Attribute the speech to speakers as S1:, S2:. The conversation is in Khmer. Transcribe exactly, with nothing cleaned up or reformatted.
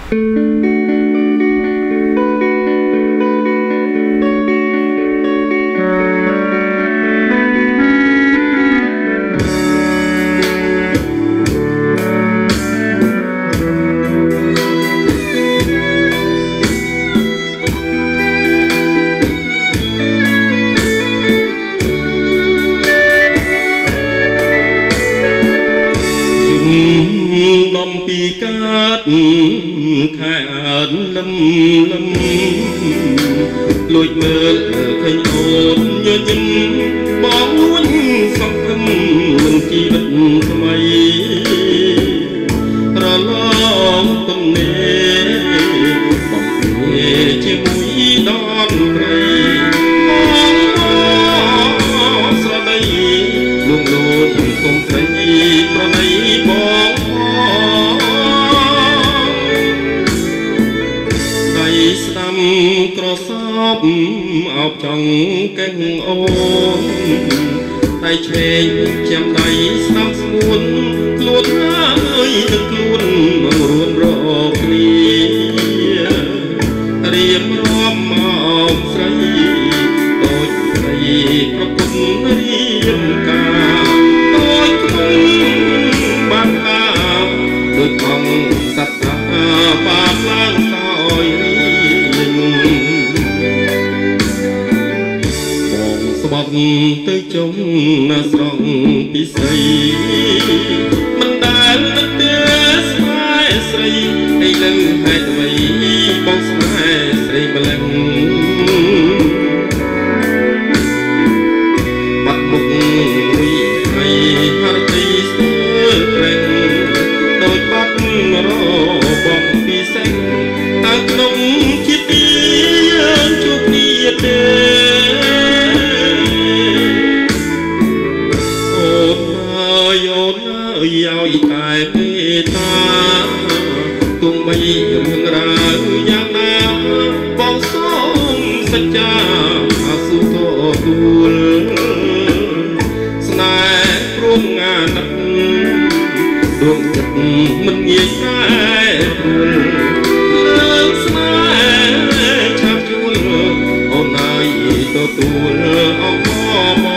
S1: ដំពីកាត់ខែអានលឹមលឹមលួចមើលឃើញអូនញញឹមបងនួនសង្ឃឹមនឹងជីវិតថ្មីរលងទំនេរបំពេជាមួយដនព្រៃបងបងស្រដីលួងលោតគុំស្រីប្រណីបងស្ដាំក្រសបអោបចង់កេះអូនដៃឆ្វេងចាំដៃស្ដាំស្មួនខ្លួនហើយនឹងខ្លួនរួនរកគ្នារៀបរាប់មកស្រីដូចស្រីប្រគុណរៀបការដូចក្នុងបានថាដូចអង្គសត្តាបានឡើងសោយស្បត់ទៅចុងណាស្រងពិសីមិនដែលនឹកទេស្នេហ៍ស្រីឲ្យលើហេតុអ្វីបងស្នេហ៍ស្រីម្លឹងបាត់មុខរីហើយហរទីស្ទើរត្រេងដោយបាត់របងពិសេសតើក្នុងជាតិទីយើងជួបគ្នាទេឲ្យតែមេត្តាទោះបីរឿងរ៉ាវយ៉ាងណាបងសូមសច្ចាអាសុខទួលស្នេហ៍ព្រមងានឹកដួងចិត្តមិនងាយតែព្រួលលើកស្នេហ៍ឆាប់ជួលអូនហើយទទួលអបអរ